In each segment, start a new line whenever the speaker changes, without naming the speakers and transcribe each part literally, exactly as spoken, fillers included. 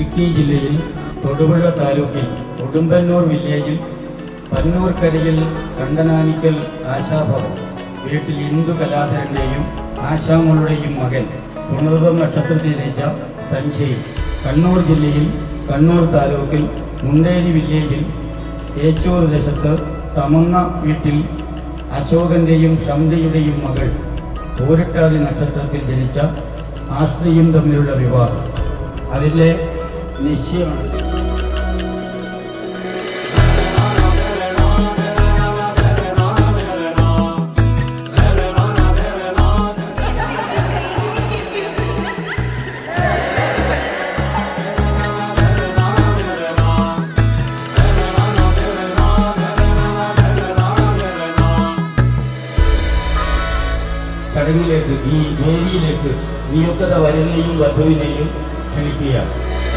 ഇടുക്കി ജില്ലയിൽ തൊടുപുഴ താലൂക്കിൽ ഉടുമ്പന്നൂർ വില്ലേജിൽ പന്നൂർക്കരയിൽ കണ്ടനാനിക്കൽ ആശാഭവൻ വീട്ടിൽ ഇന്ദു കലാധരൻ്റെയും ആശാമളുടെയും മകൻ പുണർതം നക്ഷത്രത്തിൽ ജനിച്ച സഞ്ജയ് കണ്ണൂർ ജില്ലയിൽ കണ്ണൂർ താലൂക്കിൽ മുണ്ടേരി വില്ലേജിൽ ഏച്ചൂർ ദേശത്ത് തമന്ന വീട്ടിൽ അശോകന്റെയും ഷംദയുടെയും മകൾ പൂരട്ടാതി നക്ഷത്രത്തിൽ ജനിച്ച ആശ്രയും തമ്മിലുള്ള വിവാഹം അതിലെ നിശ്ചയമാണ്. ചടങ്ങിലേക്ക് ഈ വേദിയിലേക്ക് നിയുക്ത വരനെയും വധുവിനെയും ക്ഷണിക്കുകയാണ്.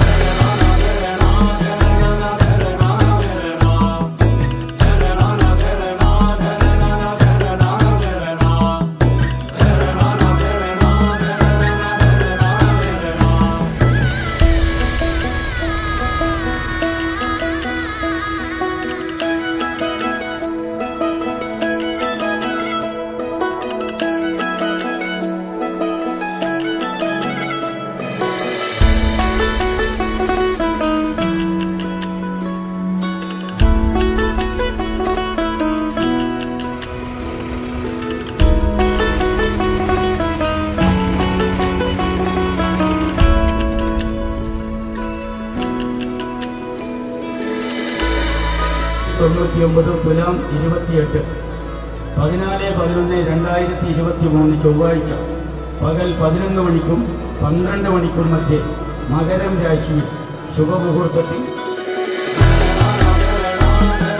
തൊണ്ണൂറ്റി ഒമ്പത് തുലാം ഇരുപത്തിയെട്ട് പതിനാല് പതിനൊന്ന് രണ്ടായിരത്തി ഇരുപത്തി മൂന്ന് ചൊവ്വാഴ്ച പകൽ പതിനൊന്ന് മണിക്കും പന്ത്രണ്ട് മണിക്കും മധ്യേ മകരം രാശിയിൽ ശുഭമുഹൂർത്തത്തിൽ